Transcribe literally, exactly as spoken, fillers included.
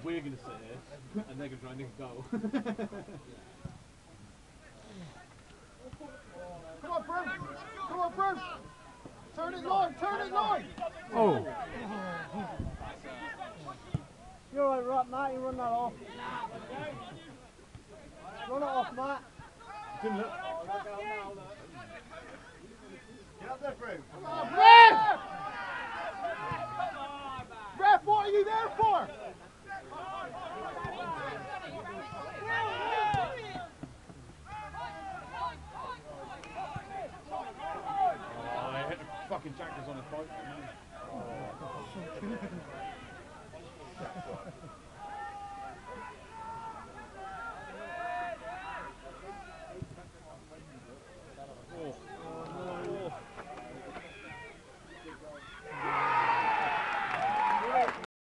we're going to sit here and they're going to try and nick a goal. Come on, Brim! Come on, Brim! Turn it line! Turn it line! Oh! You're right, right, Matt. You run that off. Run it off, Matt. Didn't look. Get up there, Brim! Come on, Brim!